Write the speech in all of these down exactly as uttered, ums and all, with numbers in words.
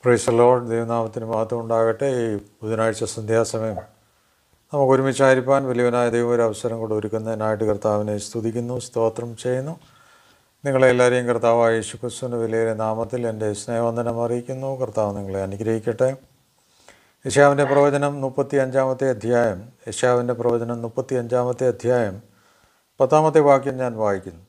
Price the Lord. ദൈവനാമത്തിന് മഹത്വം ഉണ്ടാകട്ടെ. ഈ ബുധനാഴ്ച സന്ധ്യാസമയം നമുക്ക് ഒരുമിച്ചായിരിക്കാൻ വലിയവനായ ദൈവം ഒരു അവസരം കൂടെ ഒരുക്കുന്നതിനായിട്ട് കർത്താവിനെ സ്തുതിക്കുന്നു, സ്തോത്രം ചെയ്യുന്നു. നിങ്ങളെല്ലാവരെയും കർത്താവായ യേശുക്രിസ്തുവിൻ്റെ വിലയേറിയ നാമത്തിൽ എൻ്റെ സ്നേഹവന്ദനം അറിയിക്കുന്നു. കർത്താവ് നിങ്ങളെ അനുഗ്രഹിക്കട്ടെ. യെശയ്യാവിൻ്റെ പ്രവചനം മുപ്പത്തി അഞ്ചാമത്തെ അധ്യായം യെശയ്യാവിൻ്റെ പ്രവചനം മുപ്പത്തി അഞ്ചാമത്തെ അധ്യായം പത്താമത്തെ വാക്യം ഞാൻ വായിക്കുന്നു.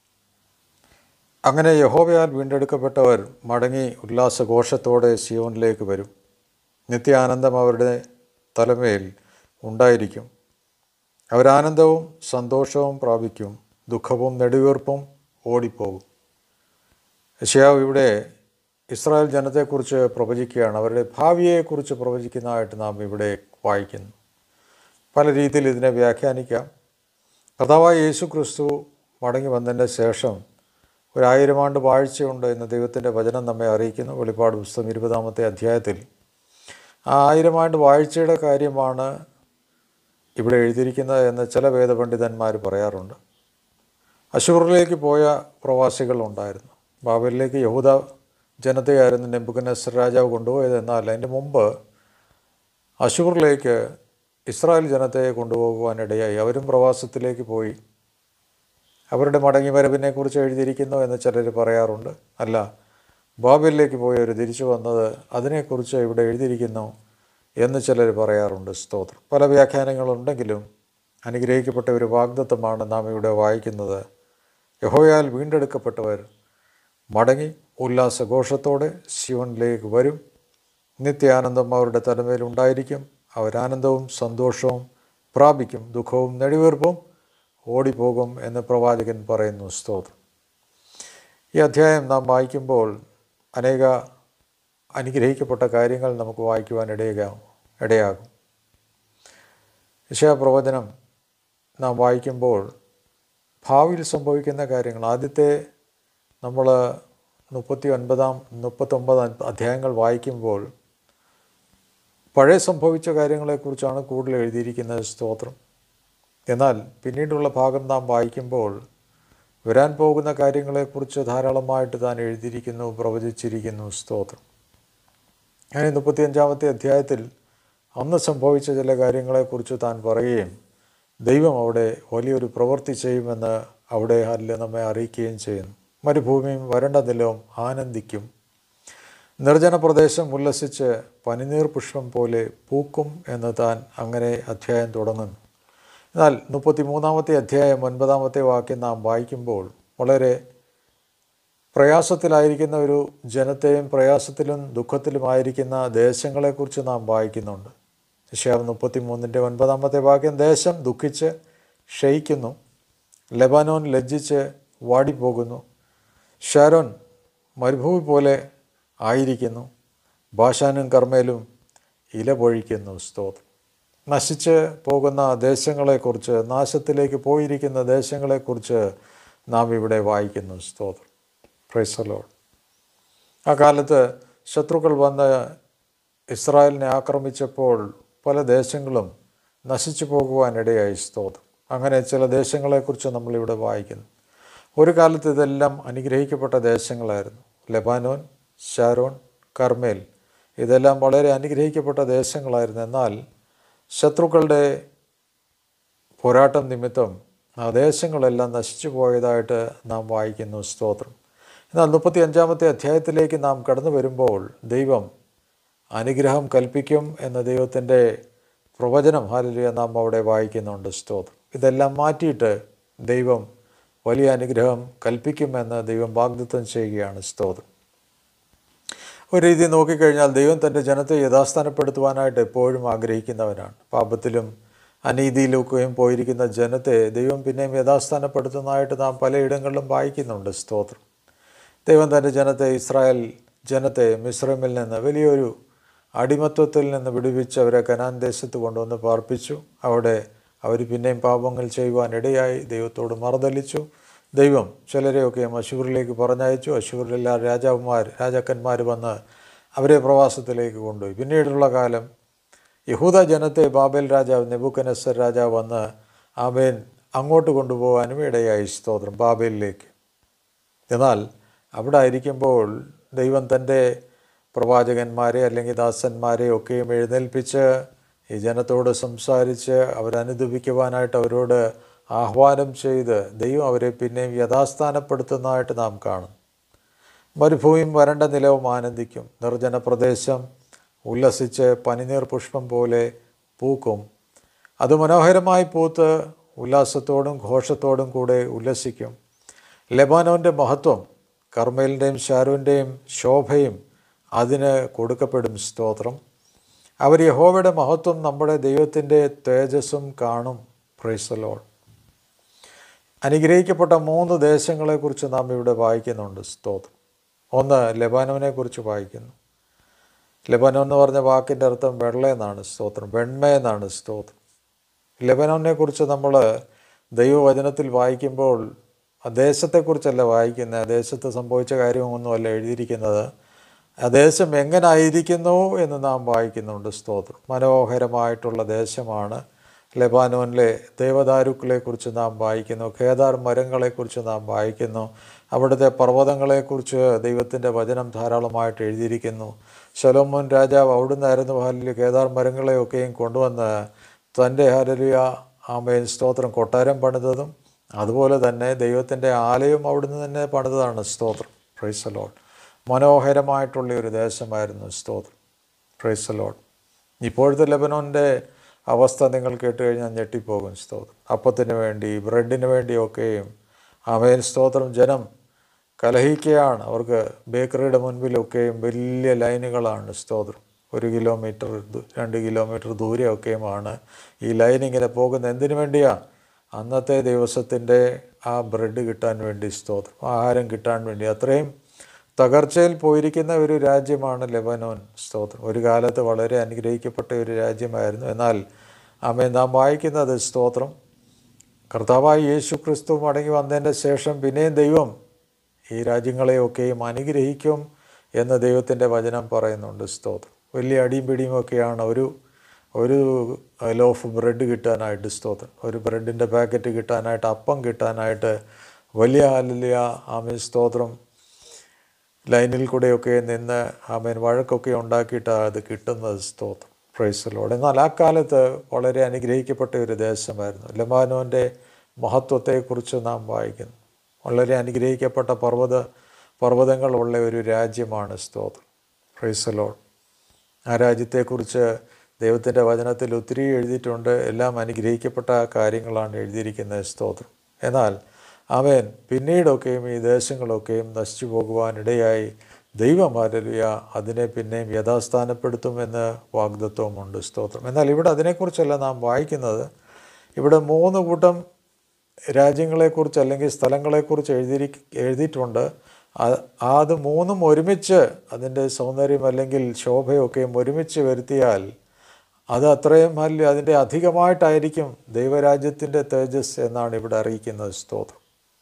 അങ്ങനെ യഹോവയാൽ വീണ്ടെടുക്കപ്പെട്ടവർ മടങ്ങി ഉല്ലാസഘോഷത്തോടെ സിയോനിലേക്ക് വരും. നിത്യാനന്ദം അവരുടെ തലമേൽ ഉണ്ടായിരിക്കും. അവരാനന്ദവും സന്തോഷവും പ്രാപിക്കും, ദുഃഖവും നെടുവീർപ്പും ഓടിപ്പോകും. യെശയ്യാവ് ഇവിടെ ഇസ്രായേൽ ജനത്തെക്കുറിച്ച് പ്രവചിക്കുകയാണ്. അവരുടെ ഭാവിയെക്കുറിച്ച് പ്രവചിക്കുന്നതായിട്ട് നാം ഇവിടെ വായിക്കുന്നു. പല രീതിയിൽ ഇതിനെ വ്യാഖ്യാനിക്കാം. കർത്താവായ യേശു ക്രിസ്തു മടങ്ങി വന്നതിൻ്റെ ശേഷം ഒരായിരം ആണ്ട് വാഴ്ചയുണ്ട് എന്ന് ദൈവത്തിൻ്റെ വചനം നമ്മെ അറിയിക്കുന്നു. വെളിപ്പാട് പുസ്തകം ഇരുപതാമത്തെ അധ്യായത്തിൽ ആ ആയിരം ആണ്ട് വാഴ്ചയുടെ കാര്യമാണ് ഇവിടെ എഴുതിയിരിക്കുന്നത് എന്ന് ചില വേദപണ്ഡിതന്മാർ പറയാറുണ്ട്. അശൂറിലേക്ക് പോയ പ്രവാസികൾ ഉണ്ടായിരുന്നു. ബാബേലിലേക്ക് യഹൂദ ജനതയായിരുന്നു നെബൂഖദ്നേസർ രാജാവ് കൊണ്ടുപോയത്. എന്നാൽ അതിൻ്റെ മുമ്പ് അശൂറിലേക്ക് ഇസ്രായേൽ ജനതയെ കൊണ്ടുപോകുവാനിടയായി. അവരും പ്രവാസത്തിലേക്ക് പോയി. അവരുടെ മടങ്ങി വരവിനെക്കുറിച്ച് എഴുതിയിരിക്കുന്നു എന്ന് ചിലർ പറയാറുണ്ട്. അല്ല, ബാബേലിലേക്ക് പോയി അവർ തിരിച്ചു വന്നത് അതിനെക്കുറിച്ച് ഇവിടെ എഴുതിയിരിക്കുന്നു എന്ന് ചിലർ പറയാറുണ്ട്. സ്തോത്രം. പല വ്യാഖ്യാനങ്ങളുണ്ടെങ്കിലും അനുഗ്രഹിക്കപ്പെട്ട ഒരു വാഗ്ദത്തമാണ് നാം ഇവിടെ വായിക്കുന്നത്. യഹോവയാൽ വീണ്ടെടുക്കപ്പെട്ടവർ മടങ്ങി ഉല്ലാസഘോഷത്തോടെ സിയോനിലേക്ക് വരും. നിത്യാനന്ദം അവരുടെ തലമേലുണ്ടായിരിക്കും. അവരാനന്ദവും സന്തോഷവും പ്രാപിക്കും, ദുഃഖവും നെടുവീർപ്പും ഓടിപ്പോകും എന്ന് പ്രവാചകൻ പറയുന്നു. സ്തോത്രം. ഈ അധ്യായം നാം വായിക്കുമ്പോൾ അനേക അനുഗ്രഹിക്കപ്പെട്ട കാര്യങ്ങൾ നമുക്ക് വായിക്കുവാൻ ഇടയാകും ഇടയാകും യെശയ്യാ പ്രവചനം നാം വായിക്കുമ്പോൾ ഭാവിയിൽ സംഭവിക്കുന്ന കാര്യങ്ങൾ, ആദ്യത്തെ നമ്മൾ മുപ്പത്തി ഒൻപതാം മുപ്പത്തൊമ്പത് അധ്യായങ്ങൾ വായിക്കുമ്പോൾ പഴയ സംഭവിച്ച കാര്യങ്ങളെക്കുറിച്ചാണ് കൂടുതൽ എഴുതിയിരിക്കുന്നത്. സ്തോത്രം. എന്നാൽ പിന്നീടുള്ള ഭാഗം നാം വായിക്കുമ്പോൾ വരാൻ പോകുന്ന കാര്യങ്ങളെക്കുറിച്ച് ധാരാളമായിട്ട് താൻ എഴുതിയിരിക്കുന്നു, പ്രവചിച്ചിരിക്കുന്നു. സ്തോത്രം. അങ്ങനെ മുപ്പത്തിയഞ്ചാമത്തെ അധ്യായത്തിൽ അന്ന് സംഭവിച്ച ചില കാര്യങ്ങളെക്കുറിച്ച് താൻ പറയുകയും ദൈവം അവിടെ വലിയൊരു പ്രവൃത്തി ചെയ്യുമെന്ന് അവിടെ അല്ല നമ്മെ അറിയിക്കുകയും ചെയ്യുന്നു. മരുഭൂമിയും വരണ്ട നിലവും ആനന്ദിക്കും, നിർജ്ജന പ്രദേശം ഉല്ലസിച്ച് പനിനീർ പുഷ്പം പോലെ പൂക്കും എന്ന് താൻ അങ്ങനെ അധ്യായം തുടങ്ങുന്നു. എന്നാൽ മുപ്പത്തി മൂന്നാമത്തെ അധ്യായം ഒൻപതാമത്തെ വാക്യം നാം വായിക്കുമ്പോൾ വളരെ പ്രയാസത്തിലായിരിക്കുന്ന ഒരു ജനത്തെയും പ്രയാസത്തിലും ദുഃഖത്തിലുമായിരിക്കുന്ന ദേശങ്ങളെക്കുറിച്ച് നാം വായിക്കുന്നുണ്ട്. യെശയ്യാവ് മുപ്പത്തി മൂന്നിൻ്റെ ഒൻപതാമത്തെ വാക്യം, ദേശം ദുഃഖിച്ച് ക്ഷയിക്കുന്നു, ലെബാനോൻ ലജ്ജിച്ച് വാടിപ്പോകുന്നു, ഷാരോൻ മരുഭൂമി പോലെ ആയിരിക്കുന്നു, ബാശാനും കർമ്മേലും ഇല പൊഴിക്കുന്നു. സ്തോത്രം. നശിച്ച് പോകുന്ന ദേശങ്ങളെക്കുറിച്ച്, നാശത്തിലേക്ക് പോയിരിക്കുന്ന ദേശങ്ങളെക്കുറിച്ച് നാം ഇവിടെ വായിക്കുന്നു. സ്തോത്രം. Praise the lord. ആ കാലത്ത് ശത്രുക്കൾ വന്ന് ഇസ്രായേലിനെ ആക്രമിച്ചപ്പോൾ പല ദേശങ്ങളും നശിച്ചു പോകുവാനിടയായി. സ്തോത്രം. അങ്ങനെ ചില ദേശങ്ങളെക്കുറിച്ച് നമ്മളിവിടെ വായിക്കുന്നു. ഒരു കാലത്ത് ഇതെല്ലാം അനുഗ്രഹിക്കപ്പെട്ട ദേശങ്ങളായിരുന്നു. ലെബാനോൻ, ഷാരോൺ, കർമ്മേൽ, ഇതെല്ലാം വളരെ അനുഗ്രഹിക്കപ്പെട്ട ദേശങ്ങളായിരുന്നു. എന്നാൽ ശത്രുക്കളുടെ പോരാട്ടം നിമിത്തം ആ ദേശങ്ങളെല്ലാം നശിച്ചു പോയതായിട്ട് നാം വായിക്കുന്നു. സ്തോത്രം. എന്നാൽ മുപ്പത്തി അഞ്ചാമത്തെ അധ്യായത്തിലേക്ക് നാം കടന്നു വരുമ്പോൾ ദൈവം അനുഗ്രഹം കൽപ്പിക്കും എന്ന ദൈവത്തിൻ്റെ പ്രവചനം ഹല്ലേലൂയ നാം അവിടെ വായിക്കുന്നുണ്ട്. സ്തോത്രം. ഇതെല്ലാം മാറ്റിയിട്ട് ദൈവം വലിയ അനുഗ്രഹം കൽപ്പിക്കുമെന്ന് ദൈവം വാഗ്ദത്തം ചെയ്യുകയാണ്. സ്തോത്രം. ഒരു രീതി നോക്കിക്കഴിഞ്ഞാൽ ദൈവം തൻ്റെ ജനത്തെ യഥാസ്ഥാനപ്പെടുത്തുവാനായിട്ട് എപ്പോഴും ആഗ്രഹിക്കുന്നവനാണ്. പാപത്തിലും അനീതിയിലൊക്കെയും പോയിരിക്കുന്ന ജനത്തെ ദൈവം പിന്നെയും യഥാസ്ഥാനപ്പെടുത്തുന്നതായിട്ട് നാം പലയിടങ്ങളിലും വായിക്കുന്നുണ്ട്. സ്തോത്രം. ദൈവം തൻ്റെ ജനത്തെ, ഇസ്രായേൽ ജനത്തെ മിസ്രൈമിൽ നിന്ന്, വലിയൊരു അടിമത്വത്തിൽ നിന്ന് വിടുവിച്ച് അവരെ കനാൻ ദേശത്ത് കൊണ്ടുവന്ന് പാർപ്പിച്ചു. അവിടെ അവർ പിന്നെയും പാപങ്ങൾ ചെയ്യുവാനിടയായി ദൈവത്തോട് മറുതലിച്ചു. ദൈവം ചിലരെയൊക്കെ അശൂറിലേക്ക് പറഞ്ഞയച്ചു. അശൂറിലെ രാജാവുമാർ രാജാക്കന്മാർ വന്ന് അവരെ പ്രവാസത്തിലേക്ക് കൊണ്ടുപോയി. പിന്നീടുള്ള കാലം യഹൂദ ജനത്തെ ബാബേൽ രാജാവ് നെബൂഖദ്നേസർ രാജാവ് വന്ന് ആമേൻ അങ്ങോട്ട് കൊണ്ടുപോകാനും ഇടയായി. സ്തോത്രം. ബാബേലിലേക്ക്. എന്നാൽ അവിടെ ആയിരിക്കുമ്പോൾ ദൈവം തൻ്റെ പ്രവാചകന്മാരെ അല്ലെങ്കിൽ ദാസന്മാരെ ഒക്കെയും എഴുന്നേൽപ്പിച്ച് ഈ ജനത്തോട് സംസാരിച്ച് അവരനുദപിക്കുവാനായിട്ട് അവരോട് ആഹ്വാനം ചെയ്ത് ദൈവം അവരെ പിന്നെയും യഥാസ്ഥാനപ്പെടുത്തുന്നതായിട്ട് നാം കാണും. മരുഭൂമിയും വരണ്ട നിലവും ആനന്ദിക്കും, നിർജ്ജന പ്രദേശം ഉല്ലസിച്ച് പനിനീർ പുഷ്പം പോലെ പൂക്കും. അത് മനോഹരമായി പൂത്ത് ഉല്ലാസത്തോടും ഘോഷത്തോടും കൂടെ ഉല്ലസിക്കും. ലെബാനോൻ്റെ മഹത്വം, കർമ്മേലിൻ്റെയും ശാരോൻ്റെയും ശോഭയും അതിന് കൊടുക്കപ്പെടും. സ്തോത്രം. അവർ യഹോവയുടെ മഹത്വം, നമ്മുടെ ദൈവത്തിൻ്റെ തേജസ്സും കാണും. Praise the lord. അനുഗ്രഹിക്കപ്പെട്ട മൂന്ന് ദേശങ്ങളെക്കുറിച്ച് നാം ഇവിടെ വായിക്കുന്നുണ്ട്. സ്തോത്രം. ഒന്ന്, ലെബാനോനെക്കുറിച്ച് വായിക്കുന്നു. ലെബനോൻ എന്ന് പറഞ്ഞ വാക്കിൻ്റെ അർത്ഥം വെള്ള എന്നാണ്. സ്തോത്രം. വെണ്മ എന്നാണ്. സ്തോത്രം. ലെബനോനെക്കുറിച്ച് നമ്മൾ ദൈവവചനത്തിൽ വായിക്കുമ്പോൾ ആ ദേശത്തെക്കുറിച്ചല്ല വായിക്കുന്നത്, ആ ദേശത്ത് സംഭവിച്ച കാര്യമൊന്നുമല്ല എഴുതിയിരിക്കുന്നത്. ആ ദേശം എങ്ങനായിരിക്കുന്നു എന്ന് നാം വായിക്കുന്നുണ്ട്. സ്തോത്രം. മനോഹരമായിട്ടുള്ള ദേശമാണ് ലെബാനോനിലെ ദേവദാരുക്കളെക്കുറിച്ച് നാം വായിക്കുന്നു. കേദാർ മരങ്ങളെക്കുറിച്ച് നാം വായിക്കുന്നു. അവിടുത്തെ പർവ്വതങ്ങളെക്കുറിച്ച് ദൈവത്തിൻ്റെ വചനം ധാരാളമായിട്ട് എഴുതിയിരിക്കുന്നു. ശലോമോൻ രാജാവ് അവിടുന്നായിരുന്നു ഹല്ലേലൂയ കേദാർ മരങ്ങളെയൊക്കെയും കൊണ്ടുവന്ന് തൻ്റെ ഹല്ലേലൂയ ആമേൻ സ്തോത്രം കൊട്ടാരം പണിതതും അതുപോലെ തന്നെ ദൈവത്തിൻ്റെ ആലയം അവിടുന്ന് തന്നെ പണിതതാണ്. സ്തോത്രം. Praise the lord. മനോഹരമായിട്ടുള്ള ഒരു ദേശമായിരുന്നു. സ്തോത്രം. Praise the lord. ഇപ്പോഴത്തെ ലെബനോൻ്റെ അവസ്ഥ നിങ്ങൾ കേട്ട് കഴിഞ്ഞാൽ ഞെട്ടിപ്പോകും. സ്തോത്രം. അപ്പത്തിന് വേണ്ടി ബ്രെഡിന് വേണ്ടിയൊക്കെയും ആമേൻ സ്തോത്രം ജനം കലഹിക്കുകയാണ്. അവർക്ക് ബേക്കറിയുടെ മുൻപിലൊക്കെയും വലിയ ലൈനുകളാണ്. സ്തോത്രം. ഒരു കിലോമീറ്റർ രണ്ട് കിലോമീറ്റർ ദൂരെയൊക്കെയുമാണ് ഈ ലൈൻ ഇങ്ങനെ പോകുന്നത്. എന്തിനു വേണ്ടിയാണ്? അന്നത്തെ ദിവസത്തിൻ്റെ ആ ബ്രെഡ് കിട്ടാൻ വേണ്ടി. സ്തോത്രം. ആഹാരം കിട്ടാൻ വേണ്ടി. അത്രയും തകർച്ചയിൽ പോയിരിക്കുന്ന ഒരു രാജ്യമാണ് ലെബനോൻ. സ്തോത്രം. ഒരു കാലത്ത് വളരെ അനുഗ്രഹിക്കപ്പെട്ട ഒരു രാജ്യമായിരുന്നു. എന്നാൽ ആമേൻ നാം വായിക്കുന്നത് സ്തോത്രം കർത്താവായ യേശു ക്രിസ്തു മടങ്ങി വന്നതിൻ്റെ ശേഷം പിന്നെയും ദൈവം ഈ രാജ്യങ്ങളെയൊക്കെയും അനുഗ്രഹിക്കും എന്ന് ദൈവത്തിൻ്റെ വചനം പറയുന്നുണ്ട്. സ്തോത്രം. വലിയ അടിയും പിടിയും ഒക്കെയാണ് ഒരു ഒരു ലോഫ് ബ്രെഡ് കിട്ടാനായിട്ട്. സ്തോത്രം. ഒരു ബ്രെഡിൻ്റെ പാക്കറ്റ് കിട്ടാനായിട്ട്, അപ്പം കിട്ടാനായിട്ട് വലിയ വലിയ ആമേൻ സ്തോത്രം ലൈനിൽ കൂടെയൊക്കെ നിന്ന് ആമേൻ വഴക്കൊക്കെ ഉണ്ടാക്കിയിട്ടാണ് അത് കിട്ടുന്നത്. സ്തോത്രം. Praise the lord. എന്നാൽ ആ കാലത്ത് വളരെ അനുഗ്രഹിക്കപ്പെട്ട ഒരു ദേശമായിരുന്നു. ലെബാനോൻ്റെ മഹത്വത്തെക്കുറിച്ച് നാം വായിക്കുന്നു. വളരെ അനുഗ്രഹിക്കപ്പെട്ട പർവ്വത പർവ്വതങ്ങളുള്ള ഒരു രാജ്യമാണ്. സ്തോത്രം. Praise the lord. ആ രാജ്യത്തെക്കുറിച്ച് ദൈവത്തിൻ്റെ വചനത്തിൽ ഒത്തിരി എഴുതിയിട്ടുണ്ട്. എല്ലാം അനുഗ്രഹിക്കപ്പെട്ട കാര്യങ്ങളാണ് എഴുതിയിരിക്കുന്നത്. സ്തോത്രം. എന്നാൽ ആമേൻ പിന്നീടൊക്കെയും ഈ ദേശങ്ങളൊക്കെയും നശിച്ചു പോകുവാനിടയായി ദൈവം ഹല്ലേലൂയ അതിനെ പിന്നെയും യഥാസ്ഥാനപ്പെടുത്തുമെന്ന് വാഗ്ദത്വമുണ്ട്. സ്തോത്രം. എന്നാൽ ഇവിടെ അതിനെക്കുറിച്ചല്ല നാം വായിക്കുന്നത്. ഇവിടെ മൂന്ന് കൂട്ടം രാജ്യങ്ങളെക്കുറിച്ച് അല്ലെങ്കിൽ സ്ഥലങ്ങളെക്കുറിച്ച് എഴുതി എഴുതിയിട്ടുണ്ട്. അത് മൂന്നും ഒരുമിച്ച് അതിൻ്റെ സൗന്ദര്യം അല്ലെങ്കിൽ ശോഭയൊക്കെയും ഒരുമിച്ച് വരുത്തിയാൽ അത് അത്രയും വലിയ അതിൻ്റെ അധികമായിട്ടായിരിക്കും ദൈവരാജ്യത്തിൻ്റെ തേജസ് എന്നാണ് ഇവിടെ അറിയിക്കുന്നത്. സ്തോത്രം.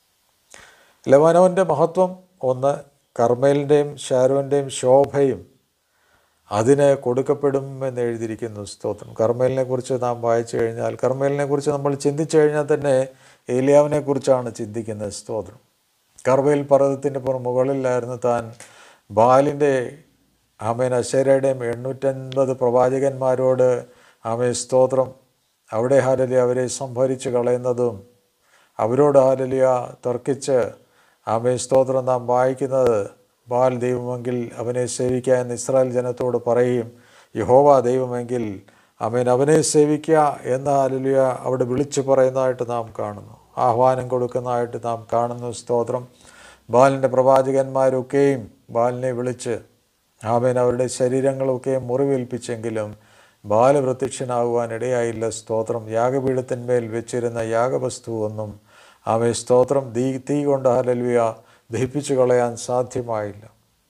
ലെബനോൻ്റെ മഹത്വം ഒന്ന്, കർമ്മേലിൻ്റെയും ശാരോൻ്റെയും ശോഭയും അതിന് കൊടുക്കപ്പെടും എന്ന് എഴുതിയിരിക്കുന്നു. സ്തോത്രം. കർമ്മേലിനെ കുറിച്ച് നാം വായിച്ചു കഴിഞ്ഞാൽ, കർമ്മേലിനെ കുറിച്ച് നമ്മൾ ചിന്തിച്ചു കഴിഞ്ഞാൽ തന്നെ ഏലിയാവിനെ കുറിച്ചാണ് ചിന്തിക്കുന്നത്. സ്തോത്രം. കർമ്മേൽ പർവ്വതത്തിൻ്റെ മുകളിലായിരുന്നു താൻ ബാലിൻ്റെ ആമേൻ അശേരയുടെയും എണ്ണൂറ്റൻപത് പ്രവാചകന്മാരോട് ആമേൻ സ്തോത്രം അവിടെ ഹല്ലേലൂയ അവരെ സംഭരിച്ച് കളയുന്നതും അവരോട് ഹല്ലേലൂയ തർക്കിച്ച് ആമേൻ സ്തോത്രം നാം വായിക്കുന്നത് ബാൽ ദൈവമെങ്കിൽ അവനെ സേവിക്കുക എന്ന് ഇസ്രായേൽ ജനത്തോട് പറയും. യഹോവ ദൈവമെങ്കിൽ ആമേൻ അവനെ സേവിക്കുക എന്ന് ഹല്ലേലൂയ അവിടെ വിളിച്ചു പറയുന്നതായിട്ട് നാം കാണുന്നു. ആഹ്വാനം കൊടുക്കുന്നതായിട്ട് നാം കാണുന്നു. സ്തോത്രം. ബാലിൻ്റെ പ്രവാചകന്മാരൊക്കെയും ബാലിനെ വിളിച്ച് ആമേൻ അവരുടെ ശരീരങ്ങളൊക്കെ മുറിവേൽപ്പിച്ചെങ്കിലും ബാല് പ്രത്യക്ഷനാകുവാൻ ഇടയായില്ല. സ്തോത്രം. യാഗപീഠത്തിന്മേൽ വെച്ചിരുന്ന യാഗവസ്തു ഒന്നും ആമേൻ സ്തോത്രം തീ തീ കൊണ്ട് ഹല്ലേലൂയ ദഹിപ്പിച്ചു കളയാൻ സാധ്യമായില്ല.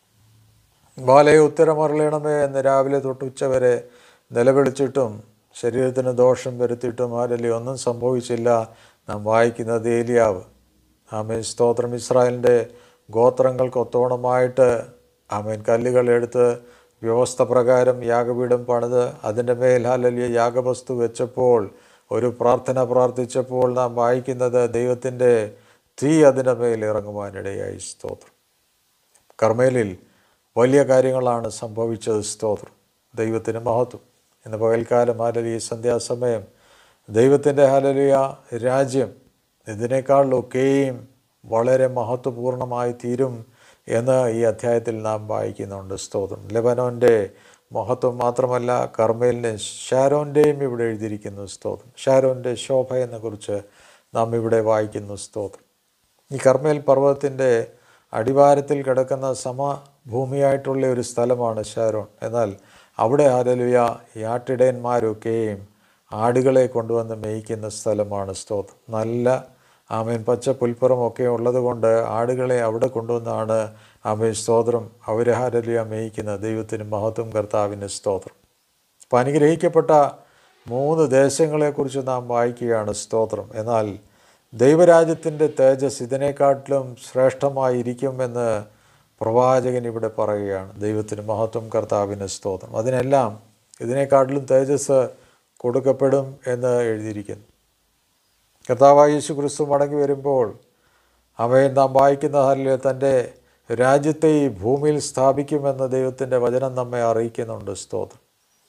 ബാലയെ ഉത്തരമറിയണമേ എന്ന് രാവിലെ തൊട്ട് ഉച്ചവരെ നിലവിളിച്ചിട്ടും ശരീരത്തിന് ദോഷം വരുത്തിയിട്ടും ഹല്ലേലൂയ ഒന്നും സംഭവിച്ചില്ല. നാം വായിക്കുന്നത് ഏലിയാവ് ആമേൻ സ്തോത്രം ഇസ്രായേലിൻ്റെ ഗോത്രങ്ങൾക്കൊത്തോണമായിട്ട് ആമേൻ കല്ലുകൾ എടുത്ത് വ്യവസ്ഥ പ്രകാരം യാഗപീഠം പണിത് അതിൻ്റെ മേൽ ഹല്ലേലൂയ യാഗവസ്തു വെച്ചപ്പോൾ ഒരു പ്രാർത്ഥന പ്രാർത്ഥിച്ചപ്പോൾ നാം വായിക്കുന്നത് ദൈവത്തിൻ്റെ തീ അതിൻ്റെ മേൽ ഇറങ്ങുവാനിടയായി. സ്തോത്രം. കർമ്മേലിൽ വലിയ കാര്യങ്ങളാണ് സംഭവിച്ചത്. സ്തോത്രം. ദൈവത്തിന് മഹത്വം. ഇന്ന് പകൽക്കാലം ഹല്ലേലൂയ സന്ധ്യാസമയം ദൈവത്തിൻ്റെ ഹല്ലേലൂയ രാജ്യം ഇതിനേക്കാളൊക്കെയും വളരെ മഹത്വപൂർണമായി തീരും എന്ന് ഈ അധ്യായത്തിൽ നാം വായിക്കുന്നുണ്ട്. സ്തോത്രം. ലെബനോൻ്റെ മഹത്വം മാത്രമല്ല, കർമ്മേലിൻ്റെ ഷാരോൻ്റെയും ഇവിടെ എഴുതിയിരിക്കുന്നു. സ്തോത്രം. ഷാരോൻ്റെ ശോഭയെന്നെക്കുറിച്ച് നാം ഇവിടെ വായിക്കുന്നു. സ്തോത്രം. ഈ കർമ്മേൽ പർവ്വതത്തിൻ്റെ അടിവാരത്തിൽ കിടക്കുന്ന സമഭൂമിയായിട്ടുള്ള ഒരു സ്ഥലമാണ് ഷാരോൺ. എന്നാൽ അവിടെ ഹല്ലേലൂയ ഈ ആട്ടിടയന്മാരൊക്കെയും ആടുകളെ കൊണ്ടുവന്ന് മേയ്ക്കുന്ന സ്ഥലമാണ്. സ്തോത്രം. നല്ല ആമേൻ പച്ച പുൽപ്പുറമൊക്കെ ഉള്ളത് കൊണ്ട് ആടുകളെ അവിടെ കൊണ്ടുവന്നാണ് ആമേൻ സ്തോത്രം അവർ ഹല്ലേലൂയ മേയ്ക്കുന്നത്. ദൈവത്തിന് മഹത്വം, കർത്താവിന് സ്തോത്രം. അപ്പം അനുഗ്രഹിക്കപ്പെട്ട മൂന്ന് ദേശങ്ങളെക്കുറിച്ച് നാം വായിക്കുകയാണ്. സ്തോത്രം. എന്നാൽ ദൈവരാജ്യത്തിൻ്റെ തേജസ് ഇതിനെക്കാട്ടിലും ശ്രേഷ്ഠമായിരിക്കുമെന്ന് പ്രവാചകൻ ഇവിടെ പറയുകയാണ്. ദൈവത്തിന് മഹത്വം, കർത്താവിന് സ്തോത്രം. അതിനെല്ലാം ഇതിനെക്കാട്ടിലും തേജസ് കൊടുക്കപ്പെടും എന്ന് എഴുതിയിരിക്കുന്നു. കർത്താവായ യേശു ക്രിസ്തു മടങ്ങി വരുമ്പോൾ അവയെ നാം വായിക്കുന്ന ഹല്ലേലൂയ തൻ്റെ രാജ്യത്തെ ഈ ഭൂമിയിൽ സ്ഥാപിക്കുമെന്ന് ദൈവത്തിൻ്റെ വചനം നമ്മെ അറിയിക്കുന്നുണ്ട്. സ്തോത്രം.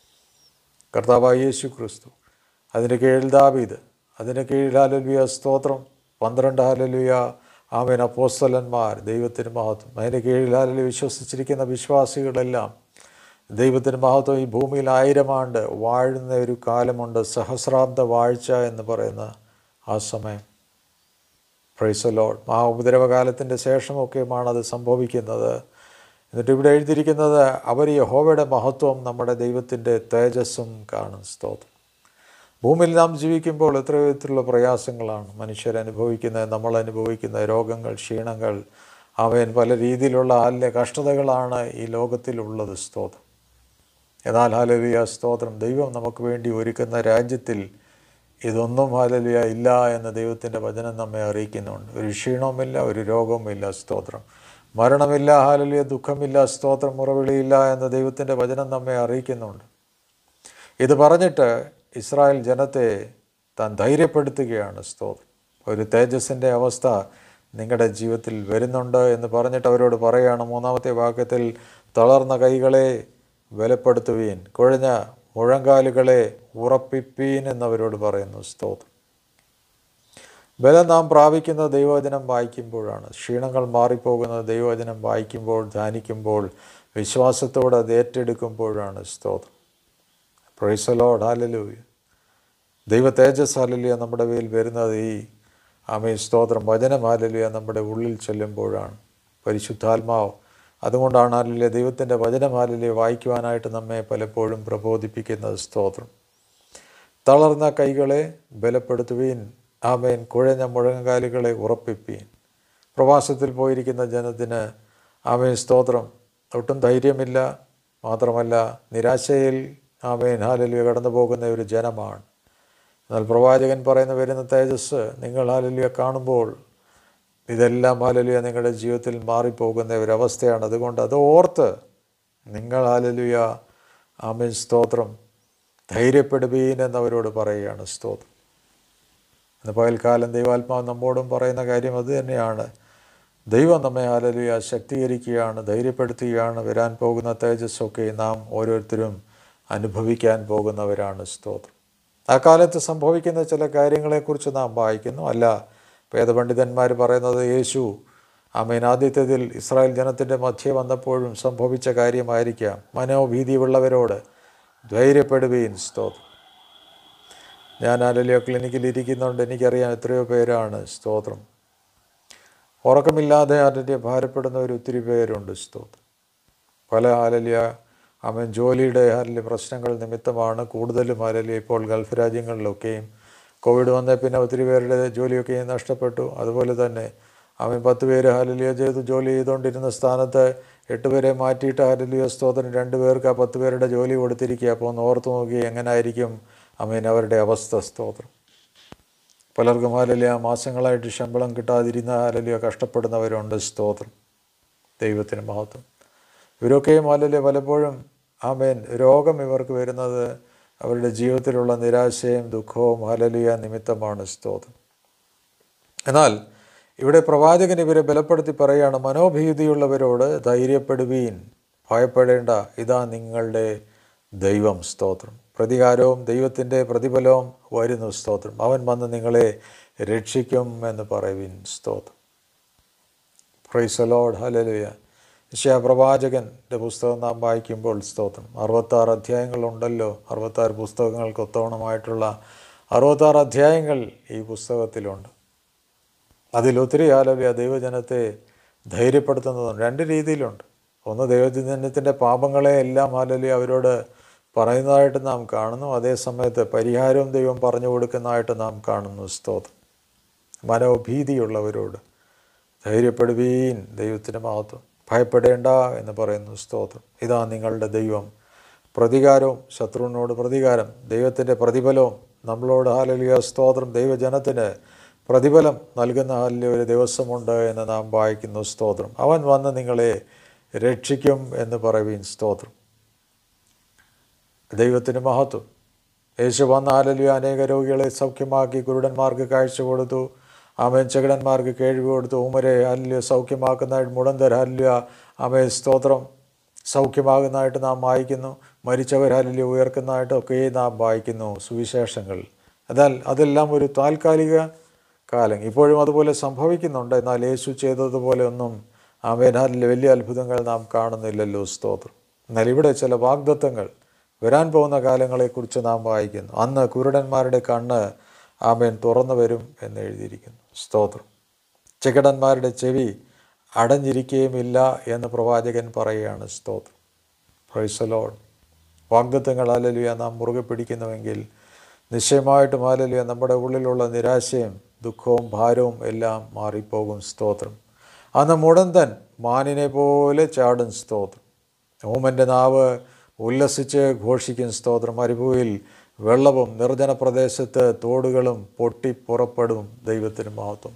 കർത്താവായ യേശു ക്രിസ്തു, അതിൻ്റെ കീഴിൽ ദാവീദ്, അതിൻ്റെ കീഴിൽ ഹല്ലേലൂയ സ്തോത്രം പന്ത്രണ്ട് ഹല്ലേലൂയ ആമേൻ അപ്പോസ്തലന്മാർ, ദൈവത്തിന് മഹത്വം. അതിൻ്റെ കീഴിൽ ഹല്ലേലൂയ വിശ്വസിച്ചിരിക്കുന്ന വിശ്വാസികളെല്ലാം ദൈവത്തിന് മഹത്വം. ഈ ഭൂമിയിൽ ആയിരം ആണ്ട് വാഴുന്ന ഒരു കാലമുണ്ട്, സഹസ്രാബ്ദ വാഴ്ച എന്ന് പറയുന്ന ആ സമയം. Praise the lord. ആ ഉപദ്രവകാലത്തിൻ്റെ ശേഷമൊക്കെയുമാണ് അത് സംഭവിക്കുന്നത്. എന്നിട്ട് ഇവിടെ എഴുതിയിരിക്കുന്നത് അവർ യഹോവയുടെ മഹത്വം, നമ്മുടെ ദൈവത്തിൻ്റെ തേജസ്സും കാണും. സ്തോത്രം. ഭൂമിയിൽ നാം ജീവിക്കുമ്പോൾ എത്ര വിധത്തിലുള്ള പ്രയാസങ്ങളാണ് മനുഷ്യരനുഭവിക്കുന്നത്, നമ്മൾ അനുഭവിക്കുന്ന രോഗങ്ങൾ, ക്ഷീണങ്ങൾ, അവൻ പല രീതിയിലുള്ള അല്ലെ കഷ്ടതകളാണ് ഈ ലോകത്തിലുള്ളത്. സ്തോത്രം. എന്നാൽ ഹല്ലേലൂയ സ്തോത്രം, ദൈവം നമുക്ക് വേണ്ടി ഒരുക്കുന്ന രാജ്യത്തിൽ ഇതൊന്നും ഹല്ലേലൂയ ഇല്ല എന്ന് ദൈവത്തിൻ്റെ വചനം നമ്മെ അറിയിക്കുന്നുണ്ട്. ഒരു ക്ഷീണവുമില്ല, ഒരു രോഗവുമില്ല. സ്തോത്രം. മരണമില്ല, ഹല്ലേലൂയ ദുഃഖമില്ല. സ്തോത്രം. മുറവിളിയില്ല എന്ന് ദൈവത്തിൻ്റെ വചനം നമ്മെ അറിയിക്കുന്നുണ്ട്. ഇത് പറഞ്ഞിട്ട് ഇസ്രായേൽ ജനത്തെ താൻ ധൈര്യപ്പെടുത്തുകയാണ്. സ്തോത്രം. ഒരു തേജസ്സിൻ്റെ അവസ്ഥ നിങ്ങളുടെ ജീവിതത്തിൽ വരുന്നുണ്ട് എന്ന് പറഞ്ഞിട്ട് അവരോട് പറയുകയാണ്. മൂന്നാമത്തെ വാക്യത്തിൽ, തളർന്ന കൈകളെ ബലപ്പെടുത്തുവീൻ, കുഴഞ്ഞ മുഴങ്കാലുകളെ ഉറപ്പിപ്പീൻ എന്നവരോട് പറയുന്നു. സ്തോത്രം. ബലം നാം പ്രാപിക്കുന്ന ദൈവവചനം വായിക്കുമ്പോഴാണ്. ക്ഷീണങ്ങൾ മാറിപ്പോകുന്നത് ദൈവവചനം വായിക്കുമ്പോൾ, ധ്യാനിക്കുമ്പോൾ, വിശ്വാസത്തോടെ അത് ഏറ്റെടുക്കുമ്പോഴാണ്. സ്തോത്രം. Praise the lord. ഹല്ലേലൂയ. ദൈവ തേജസ് ഹല്ലേലൂയ നമ്മുടെ മേൽ വരുന്നത് ഈ ആമേൻ സ്തോത്രം വചനം ഹല്ലേലൂയ നമ്മുടെ ഉള്ളിൽ ചെല്ലുമ്പോഴാണ്. പരിശുദ്ധാത്മാവ് അതുകൊണ്ടാണ് ഹല്ലേലൂയ ദൈവത്തിൻ്റെ വചനം ഹല്ലേലൂയ വായിക്കുവാനായിട്ട് നമ്മെ പലപ്പോഴും പ്രബോധിപ്പിക്കുന്നത്. സ്തോത്രം. തളർന്ന കൈകളെ ബലപ്പെടുത്തുവീൻ, ആമേൻ കുഴഞ്ഞ മുഴങ്കാലുകളെ ഉറപ്പിപ്പീൻ. പ്രവാസത്തിൽ പോയിരിക്കുന്ന ജനത്തിന് ആമേൻ സ്തോത്രം ഒട്ടും ധൈര്യമില്ല, മാത്രമല്ല നിരാശയിൽ ആമേൻ ഹല്ലേലൂയ കടന്നു പോകുന്ന ഒരു ജനമാണ്. എന്നാൽ പ്രവാചകൻ പറയുന്ന വരുന്ന തേജസ് നിങ്ങൾ ഹല്ലേലൂയ കാണുമ്പോൾ ഇതെല്ലാം ഹല്ലേലൂയ നിങ്ങളുടെ ജീവിതത്തിൽ മാറിപ്പോകുന്ന ഒരവസ്ഥയാണ്. അതുകൊണ്ട് അത് ഓർത്ത് നിങ്ങൾ ഹല്ലേലൂയ ആമേൻ സ്തോത്രം ധൈര്യപ്പെടുവീൻ എന്നവരോട് പറയുകയാണ്. സ്തോത്രം. ഇന്ന് പകൽക്കാലം ദൈവാത്മാവ് നമ്മോടും പറയുന്ന കാര്യം അത് തന്നെയാണ്. ദൈവം നമ്മെ ഹല്ലേലൂയ ശക്തീകരിക്കുകയാണ്, ധൈര്യപ്പെടുത്തുകയാണ്. വരാൻ പോകുന്ന തേജസ്സൊക്കെ നാം ഓരോരുത്തരും അനുഭവിക്കാൻ പോകുന്നവരാണ്. സ്തോത്രം. ആ കാലത്ത് സംഭവിക്കുന്ന ചില കാര്യങ്ങളെക്കുറിച്ച് നാം വായിക്കുന്നു. അല്ല, വേദപണ്ഡിതന്മാർ പറയുന്നത് യേശു ആമേൻ ആദ്യത്തേതിൽ ഇസ്രായേൽ ജനത്തിൻ്റെ മധ്യേ വന്നപ്പോഴും സംഭവിച്ച കാര്യമായിരിക്കാം. മനോഭീതിയുള്ളവരോട് ധൈര്യപ്പെടുവീൻ. സ്തോത്രം. ഞാൻ ഹല്ലേലൂയ ക്ലിനിക്കിൽ ഇരിക്കുന്നുണ്ട്, എനിക്കറിയാം എത്രയോ പേരാണ് സ്തോത്രം ഉറക്കമില്ലാതെ ഹല്ലേലൂയ ഭാരപ്പെടുന്നവർ ഒത്തിരി പേരുണ്ട്. സ്തോത്രം. പല ഹല്ലേലൂയ ആമേൻ ജോലിയുടെ ഹല്ലേലൂയ പ്രശ്നങ്ങൾ നിമിത്തമാണ് കൂടുതലും ഹല്ലേലൂയ ഇപ്പോൾ ഗൾഫ് രാജ്യങ്ങളിലൊക്കെയും കോവിഡ് വന്നേ പിന്നെ ഒത്തിരി പേരുടെ ജോലിയൊക്കെയും നഷ്ടപ്പെട്ടു. അതുപോലെ തന്നെ അവൻ പത്ത് പേര് ഹല്ലേലൂയ ചെയ്ത് ജോലി ചെയ്തുകൊണ്ടിരുന്ന സ്ഥാനത്ത് എട്ട് പേരെ മാറ്റിയിട്ട് ഹല്ലേലൂയ സ്തോത്രം രണ്ട് പേർക്ക് ആ പത്ത് പേരുടെ ജോലി കൊടുത്തിരിക്കുക. അപ്പോൾ ഒന്ന് ഓർത്ത് നോക്കി എങ്ങനായിരിക്കും ആമേൻ അവരുടെ അവസ്ഥ. സ്തോത്രം. പലർക്കും ഹല്ലേലൂയ മാസങ്ങളായിട്ട് ശമ്പളം കിട്ടാതിരുന്ന ഹല്ലേലൂയ കഷ്ടപ്പെടുന്നവരുണ്ട്. സ്തോത്രം. ദൈവത്തിന് മഹത്വം. ഇവരൊക്കെയും ഹല്ലേലൂയ പലപ്പോഴും ആമേൻ രോഗം ഇവർക്ക് വരുന്നത് അവരുടെ ജീവിതത്തിലുള്ള നിരാശയും ദുഃഖവും ഹല്ലേലൂയ നിമിത്തമാണ്. സ്തോത്രം. എന്നാൽ ഇവിടെ പ്രവാചകൻ ഇവരെ ബലപ്പെടുത്തി പറയുകയാണ്, മനോഭീതിയുള്ളവരോട് ധൈര്യപ്പെടുവീൻ. ഭയപ്പെടേണ്ട, ഇതാ നിങ്ങളുടെ ദൈവം. സ്തോത്രം. പ്രതികാരവും ദൈവത്തിൻ്റെ പ്രതിഫലവും വരുന്നു. സ്തോത്രം. അവൻ വന്ന് നിങ്ങളെ രക്ഷിക്കും എന്ന് പറയുവിൻ. സ്തോത്രം. Praise the lord. ഹല്ലേലൂയ. യെശയ്യാ പ്രവാചകൻ്റെ പുസ്തകം നാം വായിക്കുമ്പോൾ സ്തോത്രം, അറുപത്താറ് അധ്യായങ്ങളുണ്ടല്ലോ. അറുപത്താറ് പുസ്തകങ്ങൾക്ക് ഒത്തവണമായിട്ടുള്ള അറുപത്താറ് അധ്യായങ്ങൾ ഈ പുസ്തകത്തിലുണ്ട്. അതിലൊത്തിരി ഹല്ലേലൂയ ദൈവജനത്തെ ധൈര്യപ്പെടുത്തുന്നതുണ്ട്. രണ്ട് രീതിയിലുണ്ട്. ഒന്ന്, ദൈവജനത്തിൻ്റെ പാപങ്ങളെ എല്ലാം ഹല്ലേലൂയ അവരോട് പറയുന്നതായിട്ട് നാം കാണുന്നു. അതേസമയത്ത് പരിഹാരവും ദൈവം പറഞ്ഞു കൊടുക്കുന്നതായിട്ട് നാം കാണുന്നു. സ്തോത്രം. മനോഭീതിയുള്ളവരോട് ധൈര്യപ്പെടുവീൻ, ദൈവത്തിൻ്റെ മഹത്വം, ഭയപ്പെടേണ്ട എന്ന് പറയുന്നു. സ്തോത്രം. ഇതാ നിങ്ങളുടെ ദൈവം. പ്രതികാരവും, ശത്രുവിനോട് പ്രതികാരം, ദൈവത്തിൻ്റെ പ്രതിഫലവും നമ്മളോട് ഹല്ലേലൂയ സ്തോത്രം, ദൈവജനത്തിന് പ്രതിഫലം നൽകുന്ന ഹല്ലേലൂയ ഒരു ദിവസമുണ്ട് എന്ന് നാം വായിക്കുന്നു. സ്തോത്രം. അവൻ വന്ന് നിങ്ങളെ രക്ഷിക്കും എന്ന് പറയുവീൻ. സ്തോത്രം. ദൈവത്തിന് മഹത്വം. യേശു വന്ന ഹല്ലേലൂയ അനേക രോഗികളെ സൗഖ്യമാക്കി, കുരുടന്മാർക്ക് കാഴ്ച കൊടുത്തു, ആമേൻ, ചെകിടന്മാർക്ക് കേൾവി കൊടുത്തു, ഊമരെ ഹല്ലേലൂയ സൗഖ്യമാക്കുന്നതായിട്ട്, മുടന്തർ ഹല്ലേലൂയ ആമേൻ സ്തോത്രം സൗഖ്യമാകുന്നതായിട്ട് നാം വായിക്കുന്നു. മരിച്ചവർ ഹല്ലേലൂയ ഉയർക്കുന്നതായിട്ടൊക്കെ നാം വായിക്കുന്നു സുവിശേഷങ്ങൾ. എന്നാൽ അതെല്ലാം ഒരു താൽക്കാലിക കാലം. ഇപ്പോഴും അതുപോലെ സംഭവിക്കുന്നുണ്ട്. എന്നാൽ യേശു ചെയ്തതുപോലെ ഒന്നും ആമേൻ ഹല്ലേലൂയ വലിയ അത്ഭുതങ്ങൾ നാം കാണുന്നില്ലല്ലോ. സ്തോത്രം. എന്നാൽ ഇവിടെ ചില വാഗ്ദത്തങ്ങൾ വരാൻ പോകുന്ന കാലങ്ങളെക്കുറിച്ച് നാം വായിക്കുന്നു. അന്ന് കുരുടന്മാരുടെ കണ്ണ് ആമേൻ തുറന്നു വരും എന്ന് എഴുതിയിരിക്കുന്നു. സ്തോത്രം. ചെകിടന്മാരുടെ ചെവി അടഞ്ഞിരിക്കുകയുമില്ല എന്ന് പ്രവാചകൻ പറയുകയാണ്. സ്തോത്രം. Praise the lord. വാഗ്ദത്തങ്ങൾ ഹല്ലേലൂയ നാം മുറുകെ പിടിക്കുന്നുവെങ്കിൽ നിശ്ചയമായിട്ടും ഹല്ലേലൂയ നമ്മുടെ ഉള്ളിലുള്ള നിരാശയും ദുഃഖവും ഭാരവും എല്ലാം മാറിപ്പോകും. സ്തോത്രം. അന്ന് മുടന്തൻ മാനിനെ പോലെ ചാടും. സ്തോത്രം. ഊമൻ്റെ നാവ് ഉല്ലസിച്ച് ഘോഷിക്കും. സ്തോത്രം. മരുഭൂമിയിൽ വെള്ളവും നിർജ്ജന പ്രദേശത്ത് തോടുകളും പൊട്ടി പുറപ്പെടും. ദൈവത്തിന് മഹത്വം.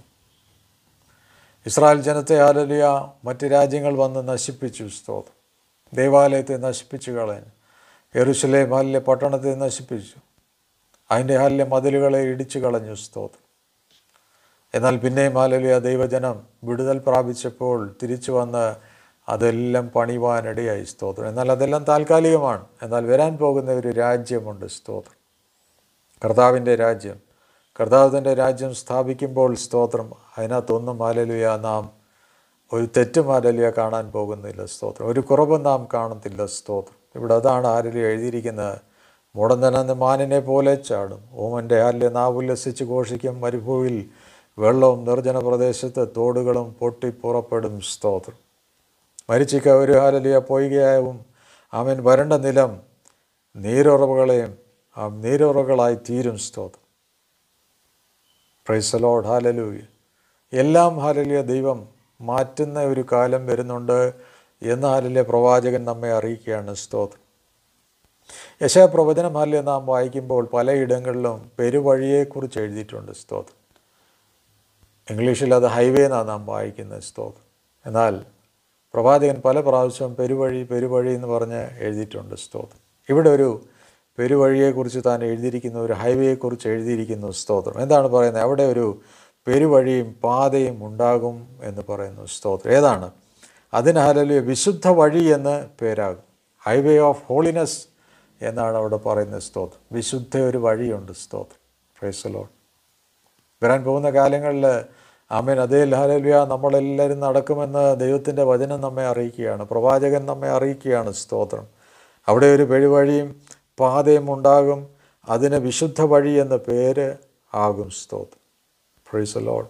ഇസ്രായേൽ ജനത്തെ ഹല്ലേലൂയ മറ്റ് രാജ്യങ്ങൾ വന്ന് നശിപ്പിച്ചു. സ്തോത്രം. ദേവാലയത്തെ നശിപ്പിച്ചു കളഞ്ഞു. യെരൂശലേം ഹല്ലേലൂയ പട്ടണത്തെ നശിപ്പിച്ചു. അതിൻ്റെ ഹല്ലേലൂയ മതിലുകളെ ഇടിച്ചു കളഞ്ഞു. സ്തോത്രം. എന്നാൽ പിന്നെയും ഹല്ലേലൂയ ദൈവജനം വിടുതൽ പ്രാപിച്ചപ്പോൾ തിരിച്ചു വന്ന് അതെല്ലാം പണിവാനിടയായി. സ്തോത്രം. എന്നാൽ അതെല്ലാം താൽക്കാലികമാണ്. എന്നാൽ വരാൻ പോകുന്ന ഒരു രാജ്യമുണ്ട്. സ്തോത്രം. കർത്താവിൻ്റെ രാജ്യം. കർത്താവിൻ്റെ രാജ്യം സ്ഥാപിക്കുമ്പോൾ സ്തോത്രം അതിനകത്തൊന്നും ഹല്ലേലൂയ നാം ഒരു തെറ്റും ഹല്ലേലൂയ കാണാൻ പോകുന്നില്ല. സ്തോത്രം. ഒരു കുറവും നാം കാണത്തില്ല. സ്തോത്രം. ഇവിടെ അതാണ് ഹല്ലേലൂയ എഴുതിയിരിക്കുന്നത്. മുടന്തനെന്ന് മാനിനെ പോലെ ചാടും, ഊമൻ്റെ ഹല്ലേലൂയ നാവ് ഉല്ലസിച്ച് ഘോഷിക്കും, മരുഭൂമിയിൽ വെള്ളവും നിർജ്ജന പ്രദേശത്ത് തോടുകളും പൊട്ടി പുറപ്പെടും. സ്തോത്രം. മരിച്ചിക്ക ഒരു ഹല്ലേലൂയ പൊയ്കയാവും, അവൻ വരണ്ട നിലം നീരുറവുകളെയും ആ നീരുറവുകളായി തീരും. സ്തോത്രം. Praise the lord. ഹല്ലേലൂയ. എല്ലാം ഹല്ലേലൂയ ദൈവം മാറ്റുന്ന ഒരു കാലം വരുന്നുണ്ട് എന്ന് ഹല്ലേലൂയ പ്രവാചകൻ നമ്മെ അറിയിക്കുകയാണ്. സ്തോത്രം. യെശയ്യാ പ്രവചനം ഹല്ലേലൂയ നാം വായിക്കുമ്പോൾ പലയിടങ്ങളിലും പെരുവഴിയെക്കുറിച്ച് എഴുതിയിട്ടുണ്ട്. സ്തോത്രം. ഇംഗ്ലീഷിൽ അത് ഹൈവേ എന്നാണ് നാം വായിക്കുന്നത്. സ്തോത്രം. എന്നാൽ പ്രവാചകൻ പല പ്രാവശ്യവും പെരുവഴി പെരുവഴി എന്ന് പറഞ്ഞ് എഴുതിയിട്ടുണ്ട്. സ്തോത്രം. ഇവിടെ ഒരു പെരുവഴിയെക്കുറിച്ച് താൻ എഴുതിയിരിക്കുന്നു, ഒരു ഹൈവേയെക്കുറിച്ച് എഴുതിയിരിക്കുന്നു. സ്തോത്രം. എന്താണ് പറയുന്നത്? അവിടെ ഒരു പെരുവഴിയും പാതയും ഉണ്ടാകും എന്ന് പറയുന്നു. സ്തോത്രം. ഏതാണ്? അതിന് ഹല്ലേലൂയ വിശുദ്ധ വഴി എന്ന് പേരാകും. ഹൈവേ ഓഫ് ഹോളിനെസ് എന്നാണ് അവിടെ പറയുന്നത്. സ്തോത്രം. വിശുദ്ധ ഒരു വഴിയുണ്ട്. സ്തോത്രം. Praise the lord. വരാൻ പോകുന്ന കാലങ്ങളിൽ ആമേൻ അതേ ഹല്ലേലൂയ നമ്മളെല്ലാവരും നടക്കുമെന്ന് ദൈവത്തിൻ്റെ വചനം നമ്മെ അറിയിക്കുകയാണ്, പ്രവാചകൻ നമ്മെ അറിയിക്കുകയാണ്. സ്തോത്രം. അവിടെ ഒരു പെരുവഴിയും പാതയും ഉണ്ടാകും, അതിന് വിശുദ്ധ വഴി എന്ന പേര് ആകും. സ്തോത്രം. Praise the lord.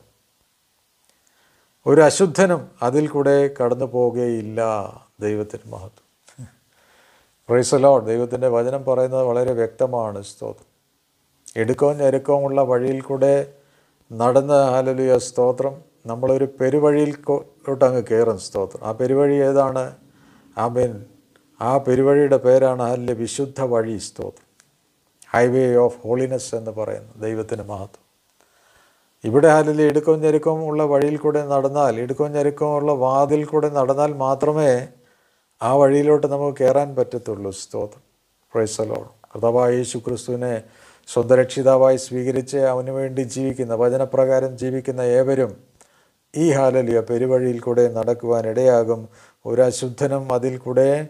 ഒരു അശുദ്ധനും അതിൽ കൂടെ കടന്നു പോകുകയില്ല. ദൈവത്തിന് മഹത്വം. Praise the lord. ദൈവത്തിൻ്റെ വചനം പറയുന്നത് വളരെ വ്യക്തമാണ്. സ്തോത്രം. എടുക്കവും ഞെരുക്കവുമുള്ള വഴിയിൽ കൂടെ നടന്ന് ഹല്ലേലൂയ സ്തോത്രം നമ്മളൊരു പെരുവഴിയിലോട്ടങ്ങ് കയറും. സ്തോത്രം. ആ പെരുവഴി ഏതാണ്? ആമേൻ ആ പെരുവഴിയുടെ പേരാണ് ഹല്ലേലൂയ വിശുദ്ധ വഴി. സ്തോത്രം. ഹൈവേ ഓഫ് ഹോളിനെസ് എന്ന് പറയുന്നു. ദൈവത്തിന് മഹത്വം. ഇവിടെ ഹല്ലേലൂയ ഇടുക്കവും ഞെരുക്കവും ഉള്ള വഴിയിൽ കൂടെ നടന്നാൽ, ഇടുക്കവും ഞെരുക്കവും ഉള്ള വാതിൽ കൂടെ നടന്നാൽ മാത്രമേ ആ വഴിയിലോട്ട് നമുക്ക് കയറാൻ പറ്റത്തുള്ളൂ. സ്തോത്രം. Praise the lord. കർത്താവായ യേശു ക്രിസ്തുവിനെ സ്വന്തം രക്ഷിതാവായി സ്വീകരിച്ച് അവന് വേണ്ടി ജീവിക്കുന്ന, വചനപ്രകാരം ജീവിക്കുന്ന ഏവരും ഈ ഹല്ലേലൂയ പെരുവഴിയിൽ കൂടെ നടക്കുവാൻ ഇടയാകും. ഒരു അശുദ്ധനും അതിൽ കൂടെ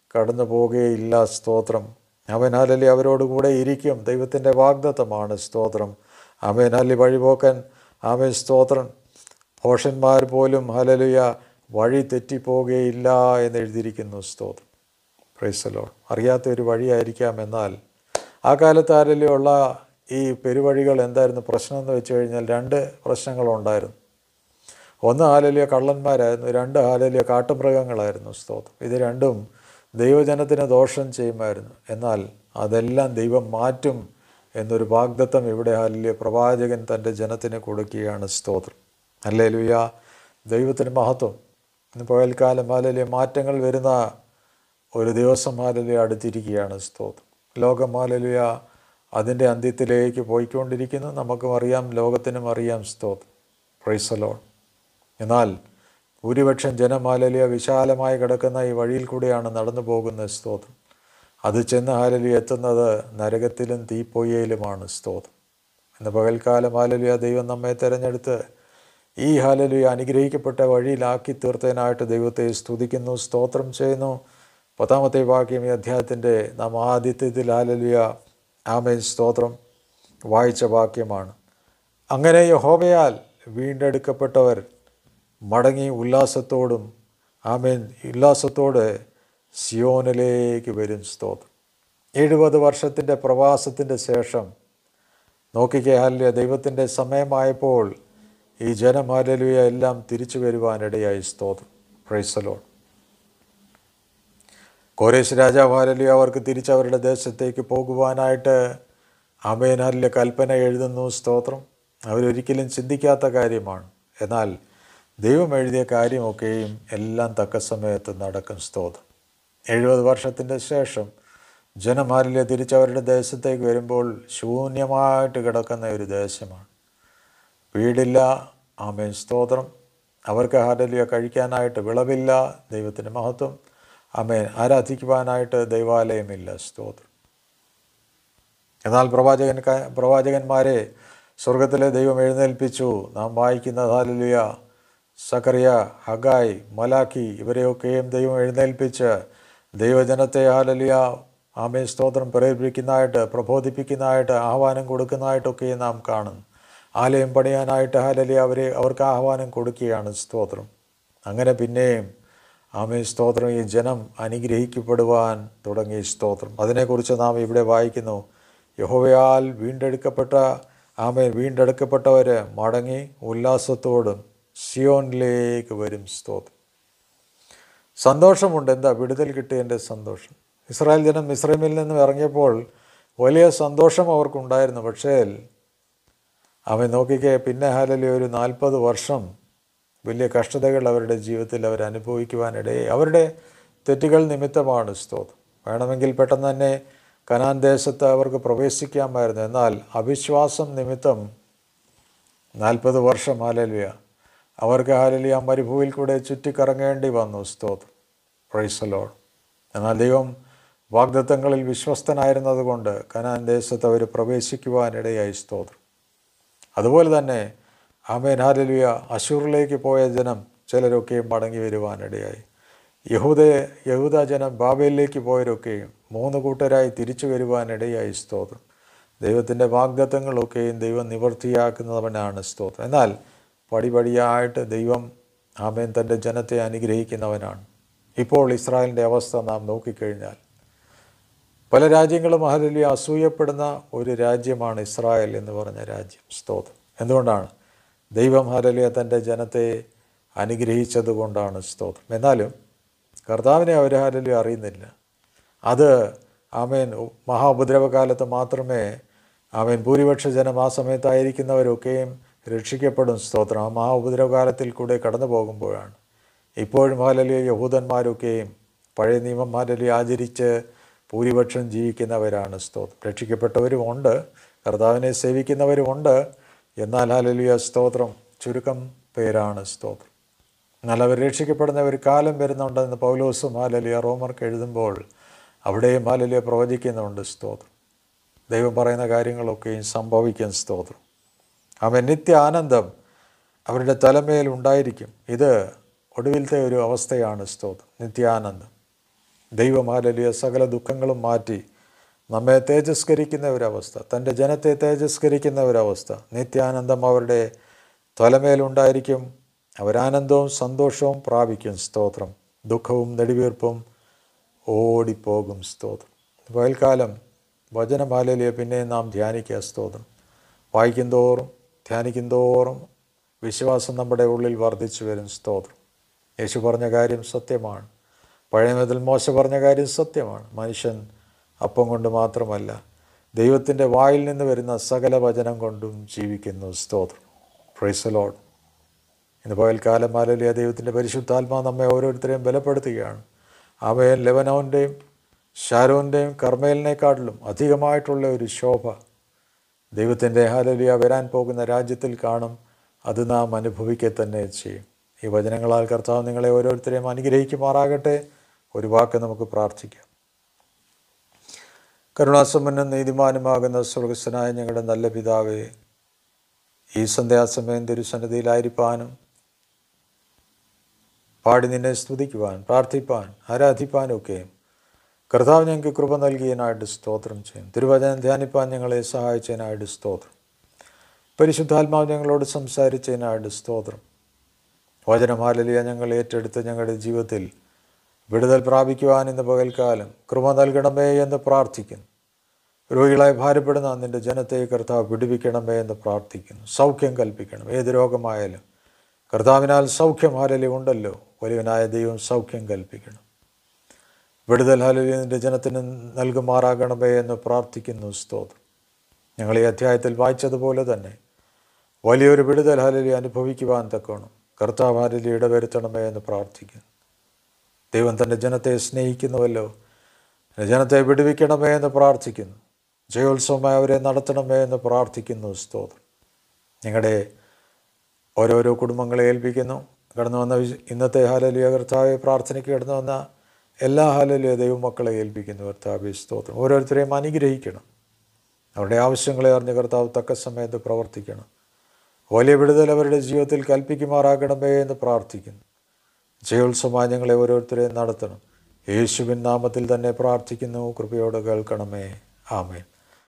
കടന്നു പോകുകയില്ല. സ്തോത്രം. അവൻ ഹല്ലേലൂയ അവരോടുകൂടെ ഇരിക്കും. ദൈവത്തിൻ്റെ വാഗ്ദത്തമാണ്. സ്തോത്രം. ആമേൻ. ഹല്ലേലൂയ വഴിപോക്കൻ ആമേൻ. സ്തോത്രം. ഭോഷന്മാർ പോലും ഹല്ലേലൂയ വഴി തെറ്റിപ്പോകുകയില്ല എന്ന് എഴുതിയിരിക്കുന്നു. സ്തോത്രം. Praise the lord. അറിയാത്ത ഒരു വഴിയായിരിക്കാം. എന്നാൽ ആ കാലത്ത് ഹല്ലേലൂയ ഉള്ള ഈ പെരുവഴികൾ എന്തായിരുന്നു പ്രശ്നം എന്ന് വെച്ച് കഴിഞ്ഞാൽ രണ്ട് പ്രശ്നങ്ങളുണ്ടായിരുന്നു. ഒന്ന് ഹല്ലേലൂയ കള്ളന്മാരായിരുന്നു, രണ്ട് ഹല്ലേലൂയ കാട്ടുമൃഗങ്ങളായിരുന്നു. സ്തോത്രം. ഇത് രണ്ടും ദൈവജനത്തിന് ദോഷം ചെയ്യുമായിരുന്നു. എന്നാൽ അതെല്ലാം ദൈവം മാറ്റും എന്നൊരു വാഗ്ദത്തം ഇവിടെ ഹല്ലേലൂയ പ്രവാചകൻ തൻ്റെ ജനത്തിന് കൊടുക്കുകയാണ്. സ്തോത്രം. ഹല്ലേലൂയ. ദൈവത്തിന് മഹത്വം. ഇന്ന് പകൽക്കാലം ഹല്ലേലൂയ മാറ്റങ്ങൾ വരുന്ന ഒരു ദിവസം ഹല്ലേലൂയ അടുത്തിരിക്കുകയാണ്. സ്തോത്രം. ലോകം ഹല്ലേലൂയ അതിൻ്റെ അന്ത്യത്തിലേക്ക് പോയിക്കൊണ്ടിരിക്കുന്നു. നമുക്കും അറിയാം, ലോകത്തിനും അറിയാം. സ്തോത്രം. Praise the lord. എന്നാൽ ഭൂരിപക്ഷം ജനം ഹല്ലേലൂയ വിശാലമായി കിടക്കുന്ന ഈ വഴിയിൽ കൂടെയാണ് നടന്നു പോകുന്നത്. സ്തോത്രം. അത് ചെന്ന് ഹല്ലേലൂയ എത്തുന്നത് നരകത്തിലും തീപ്പൊയ്യയിലുമാണ്. സ്തോത്രം. ഇന്ന് പകൽക്കാലം ഹല്ലേലൂയ ദൈവം നമ്മെ തിരഞ്ഞെടുത്ത് ഈ ഹല്ലേലൂയ അനുഗ്രഹിക്കപ്പെട്ട വഴിയിലാക്കി തീർത്തതിനായിട്ട് ദൈവത്തെ സ്തുതിക്കുന്നു, സ്തോത്രം ചെയ്യുന്നു. പത്താമത്തെ വാക്യം ഈ അധ്യായത്തിൻ്റെ നാം ആദ്യത്തിൽ ഹല്ലേലൂയ ആമേൻ സ്തോത്രം വായിച്ച വാക്യമാണ്. അങ്ങനെ യഹോവയാൽ വീണ്ടെടുക്കപ്പെട്ടവർ മടങ്ങി ഉല്ലാസത്തോടും ആമേൻ ഉല്ലാസത്തോടെ സിയോനിലേക്ക് വരും. സ്തോത്രം. എഴുപത് വർഷത്തിൻ്റെ പ്രവാസത്തിൻ്റെ ശേഷം നോക്കിക്കേ ഹല്ലേലൂയ ദൈവത്തിൻ്റെ സമയമായപ്പോൾ ഈ ജനം ഹല്ലേലൂയ എല്ലാം തിരിച്ചു വരുവാനിടയായി. സ്തോത്രം. Praise the Lord. കോരേശ് രാജാവ് ഹല്ലേലൂയ അവർക്ക് തിരിച്ചവരുടെ ദേശത്തേക്ക് പോകുവാനായിട്ട് ആമേൻ ഹല്ലേലൂയ കൽപ്പന എഴുതുന്നു. സ്തോത്രം. അവരൊരിക്കലും ചിന്തിക്കാത്ത കാര്യമാണ്. എന്നാൽ ദൈവം എഴുതിയ കാര്യമൊക്കെയും എല്ലാം തക്ക സമയത്ത് നടക്കും. സ്തോത്രം. എഴുപത് വർഷത്തിൻ്റെ ശേഷം ജനം ഹല്ലേലൂയ തിരിച്ചവരുടെ ദേശത്തേക്ക് വരുമ്പോൾ ശൂന്യമായിട്ട് കിടക്കുന്ന ഒരു ദേശമാണ്. വീടില്ല. ആമേൻ സ്തോത്രം. അവർക്ക് ഹല്ലേലൂയ കഴിക്കാനായിട്ട് വിളവില്ല. ദൈവത്തിൻ്റെ മഹത്വം. ആമേൻ. ആരാധിക്കുവാനായിട്ട് ദൈവാലയമില്ല. സ്തോത്രം. എന്നാൽ പ്രവാചകൻ പ്രവാചകന്മാരെ സ്വർഗത്തിലെ ദൈവം എഴുന്നേൽപ്പിച്ചു. നാം വായിക്കുന്ന ഹല്ലേലൂയ സക്കറിയ, ഹഗായ്, മലാക്കി ഇവരെയൊക്കെയും ദൈവം എഴുന്നേൽപ്പിച്ച് ദൈവജനത്തെ ഹല്ലേലൂയ ആമേൻ സ്തോത്രം പ്രേരിപ്പിക്കുന്നതായിട്ട് പ്രബോധിപ്പിക്കുന്നതായിട്ട് ആഹ്വാനം കൊടുക്കുന്നതായിട്ടൊക്കെ നാം കാണുന്നു. ആലയം പണിയാനായിട്ട് ഹല്ലേലൂയ അവരെ അവർക്ക് ആഹ്വാനം കൊടുക്കുകയാണ്. സ്തോത്രം. അങ്ങനെ പിന്നെയും ആമേൻ സ്തോത്രം ഈ ജനം അനുഗ്രഹിക്കപ്പെടുവാൻ തുടങ്ങി. സ്തോത്രം. അതിനെക്കുറിച്ച് നാം ഇവിടെ വായിക്കുന്നു. യഹോവയാൽ വീണ്ടെടുക്കപ്പെട്ട ആമേൻ വീണ്ടെടുക്കപ്പെട്ടവർ മടങ്ങി ഉല്ലാസത്തോടും സിയോനിലേക്ക് വരും. സ്തോത്രം. സന്തോഷമുണ്ട്. എന്താ? വിടുതൽ കിട്ടിയതിൻ്റെ സന്തോഷം. ഇസ്രായേൽ ജനം മിസ്രൈമിൽ നിന്നും ഇറങ്ങിയപ്പോൾ വലിയ സന്തോഷം അവർക്കുണ്ടായിരുന്നു. പക്ഷേ അവൻ നോക്കിക്കേ പിന്നെ ഹല്ലേലൂയ ഒരു നാൽപ്പത് വർഷം വലിയ കഷ്ടതകൾ അവരുടെ ജീവിതത്തിൽ അവർ അനുഭവിക്കുവാനിടയെ അവരുടെ തെറ്റുകൾ നിമിത്തമാണ്. സ്തോത്രം. വേണമെങ്കിൽ പെട്ടെന്ന് തന്നെ കനാൻ ദേശത്ത് അവർക്ക് പ്രവേശിക്കാമായിരുന്നു. എന്നാൽ അവിശ്വാസം നിമിത്തം നാൽപ്പത് വർഷം ഹല്ലേലൂയ അവർക്ക് ഹല്ലേലൂയ മരുഭൂമിയിൽ കൂടെ ചുറ്റിക്കറങ്ങേണ്ടി വന്നു. സ്തോത്രം. Praise the lord. എന്നാൽ ദൈവം വാഗ്ദത്തങ്ങളിൽ വിശ്വസ്തനായിരുന്നത് കൊണ്ട് കനാൻ ദേശത്ത് അവർ പ്രവേശിക്കുവാനിടയായി. സ്തോത്രം. അതുപോലെ തന്നെ ആമേൻ ഹല്ലേലൂയ അശൂറിലേക്ക് പോയ ജനം ചിലരൊക്കെയും മടങ്ങി വരുവാനിടയായി. യഹൂദ യഹൂദ ജനം ബാബേലിലേക്ക് പോയവരൊക്കെയും മൂന്ന് കൂട്ടരായി തിരിച്ചു വരുവാനിടയായി. സ്തോത്രം. ദൈവത്തിൻ്റെ വാഗ്ദത്തങ്ങളൊക്കെയും ദൈവം നിവർത്തിയാക്കുന്നവനാണ്. സ്തോത്രം. എന്നാൽ പടിപടിയായിട്ട് ദൈവം ആമേൻ തൻ്റെ ജനത്തെ അനുഗ്രഹിക്കുന്നവനാണ്. ഇപ്പോൾ ഇസ്രായേലിൻ്റെ അവസ്ഥ നാം നോക്കിക്കഴിഞ്ഞാൽ പല രാജ്യങ്ങളും ഹല്ലേലൂയ അസൂയപ്പെടുന്ന ഒരു രാജ്യമാണ് ഇസ്രായേൽ എന്ന് പറഞ്ഞ രാജ്യം. സ്തോത്രം. എന്തുകൊണ്ടാണ്? ദൈവം ഹല്ലേലൂയ തൻ്റെ ജനത്തെ അനുഗ്രഹിച്ചത് കൊണ്ടാണ്. സ്തോത്രം. എന്നാലും കർത്താവിനെ അവർ ഹല്ലേലൂയ അറിയുന്നില്ല. അത് ആമേൻ മഹാ ഉപദ്രവകാലത്ത് മാത്രമേ ആമേൻ ഭൂരിപക്ഷ ജനം ആ സമയത്തായിരിക്കുന്നവരൊക്കെയും രക്ഷിക്കപ്പെടും. സ്തോത്രം. ആ മഹാ ഉപദ്രവകാലത്തിൽ കൂടെ കടന്നു പോകുമ്പോഴാണ്. ഇപ്പോഴും ഹല്ലേലൂയ യഹൂദന്മാരൊക്കെയും പഴയ നിയമം ഹല്ലേലൂയ ആചരിച്ച് ഭൂരിപക്ഷം ജീവിക്കുന്നവരാണ്. സ്തോത്രം. രക്ഷിക്കപ്പെട്ടവരുമുണ്ട്, കർത്താവിനെ സേവിക്കുന്നവരുമുണ്ട്. എന്നാൽ ഹല്ലേലൂയ സ്തോത്രം ചുരുക്കം പേരാണ്. സ്തോത്രം. എന്നാൽ അവർ രക്ഷിക്കപ്പെടുന്ന ഒരു കാലം വരുന്നുണ്ടെന്ന് പൗലോസും ഹല്ലേലൂയ റോമർക്ക് എഴുതുമ്പോൾ അവിടെയും ഹല്ലേലൂയ പ്രവചിക്കുന്നുണ്ട്. സ്തോത്രം. ദൈവം പറയുന്ന കാര്യങ്ങളൊക്കെയും സംഭവിക്കും. സ്തോത്രം. അവൻ നിത്യ ആനന്ദം അവരുടെ തലമേൽ ഉണ്ടായിരിക്കും. ഇത് ഒടുവിലത്തെ ഒരു അവസ്ഥയാണ്. സ്തോത്രം. നിത്യാനന്ദം. ദൈവം ഹല്ലേലൂയ സകല ദുഃഖങ്ങളും മാറ്റി നമ്മെ തേജസ്കരിക്കുന്ന ഒരവസ്ഥ, തൻ്റെ ജനത്തെ തേജസ്കരിക്കുന്ന ഒരവസ്ഥ. നിത്യാനന്ദം അവരുടെ തലമേലുണ്ടായിരിക്കും. അവരാനന്ദവും സന്തോഷവും പ്രാപിക്കും. സ്തോത്രം. ദുഃഖവും നെടുവീർപ്പും ഓടിപ്പോകും. സ്തോത്രം. പകൽക്കാലം വചനം ഹല്ലേലൂയ പിന്നെ നാം ധ്യാനിക്കുക. സ്തോത്രം. വായിക്കും തോറും ധ്യാനിക്കും തോറും വിശ്വാസം നമ്മുടെ ഉള്ളിൽ വർദ്ധിച്ചു വരും. സ്തോത്രം. യേശു പറഞ്ഞ കാര്യം സത്യമാണ്. പഴയ നിയമത്തിൽ മോശ പറഞ്ഞ കാര്യം സത്യമാണ്. മനുഷ്യൻ അപ്പം കൊണ്ട് മാത്രമല്ല, ദൈവത്തിൻ്റെ വായിൽ നിന്ന് വരുന്ന സകല വചനം കൊണ്ടും ജീവിക്കുന്നു. സ്തോത്രം. Praise the lord. ഇന്ന് പകൽക്കാലം ഹല്ലേലൂയ ദൈവത്തിൻ്റെ പരിശുദ്ധാത്മാവ് നമ്മെ ഓരോരുത്തരെയും ബലപ്പെടുത്തുകയാണ്. അവൻ ലെബനോൻ്റെയും ശാരോൻ്റെയും കർമ്മേലിനേക്കാട്ടിലും അധികമായിട്ടുള്ള ഒരു ശോഭ ദൈവത്തിൻ്റെ ഹല്ലേലൂയ വരാൻ പോകുന്ന രാജ്യത്തിൽ കാണും. അത് നാം അനുഭവിക്കുക തന്നെ ചെയ്യും. ഈ വചനങ്ങളാൽ കർത്താവ് നിങ്ങളെ ഓരോരുത്തരെയും അനുഗ്രഹിക്കുമാറാകട്ടെ. ഒരു വാക്ക് നമുക്ക് പ്രാർത്ഥിക്കാം. കരുണാസമ്പന്നൻ നീതിമാനുമാകുന്ന സ്വർഗസ്ഥനായ ഞങ്ങളുടെ നല്ല പിതാവേ, ഈ സന്ധ്യാസമയം തിരുസന്നിധിയിലായിരിക്കാനും പാടി നിന്നെ സ്തുതിക്കുവാൻ, പ്രാർത്ഥിപ്പാൻ, ആരാധിപ്പാനും ഒക്കെയും കർത്താവ് ഞങ്ങൾക്ക് കൃപ നൽകിയതിനായിട്ട് സ്തോത്രം ചെയ്യും. തിരുവചനം ധ്യാനിപ്പാൻ ഞങ്ങളെ സഹായിച്ചതിനായിട്ട് സ്തോത്രം. പരിശുദ്ധാത്മാവ് ഞങ്ങളോട് സംസാരിച്ചതിനായിട്ട് സ്തോത്രം. വചനം ഹല്ലേലൂയ ഞങ്ങൾ ഏറ്റെടുത്ത് ഞങ്ങളുടെ ജീവിതത്തിൽ വിടുതൽ പ്രാപിക്കുവാൻ ഇന്ന് പകൽക്കാലം കൃപ നൽകണമേ എന്ന് പ്രാർത്ഥിക്കുന്നു. രോഗികളായി ഭാരപ്പെടുന്ന നിൻ്റെ ജനത്തെ കർത്താവ് വിടുവിക്കണമേ എന്ന് പ്രാർത്ഥിക്കുന്നു. സൗഖ്യം കൽപ്പിക്കണം. ഏത് രോഗമായാലും കർത്താവിനാൽ സൗഖ്യം ഹല്ലേലൂയ ഉണ്ടല്ലോ. വലിയവനായ ദൈവം സൗഖ്യം കൽപ്പിക്കണം. വിടുതൽ ഹല്ലേലൂയ നിൻ്റെ ജനത്തിന് നൽകുമാറാകണമേ എന്ന് പ്രാർത്ഥിക്കുന്നു. സ്തോത്രം. ഞങ്ങൾ ഈ അധ്യായത്തിൽ വായിച്ചതുപോലെ തന്നെ വലിയൊരു വിടുതൽ ഹല്ലേലൂയ അനുഭവിക്കുവാൻ തക്കോണം കർത്താവ് ഹല്ലേലൂയ ഇടവരുത്തണമേ എന്ന് പ്രാർത്ഥിക്കുന്നു. ദൈവം തൻ്റെ ജനത്തെ സ്നേഹിക്കുന്നുവല്ലോ. ജനത്തെ വിടുവിക്കണമേ എന്ന് പ്രാർത്ഥിക്കുന്നു. ജയോത്സവമായി അവരെ നടത്തണമേ എന്ന് പ്രാർത്ഥിക്കുന്നു. സ്തോത്രം. ഞങ്ങളുടെ ഓരോരോ കുടുംബങ്ങളെ ഏൽപ്പിക്കുന്നു. കടന്നു വന്ന ഇന്നത്തെ ഹല്ലേലൂയ കർത്താവെ പ്രാർത്ഥനയ്ക്ക് കടന്നു വന്ന എല്ലാ ഹല്ലേലൂയ ദൈവമക്കളെ ഏൽപ്പിക്കുന്നു. കർത്താവെ സ്തോത്രം. ഓരോരുത്തരെയും അനുഗ്രഹിക്കണം. അവരുടെ ആവശ്യങ്ങളെ അറിഞ്ഞ് കർത്താവ് തക്ക സമയത്ത് പ്രവർത്തിക്കണം. വലിയ വിടുതൽ അവരുടെ ജീവിതത്തിൽ കൽപ്പിക്കുമാറാകണമേ എന്ന് പ്രാർത്ഥിക്കുന്നു. ജയോത്സവമായി ഞങ്ങളെ ഓരോരുത്തരെയും നടത്തണം. യേശുവിൻ നാമത്തിൽ തന്നെ പ്രാർത്ഥിക്കുന്നു. കൃപയോടെ കേൾക്കണമേ. ആമേൻ.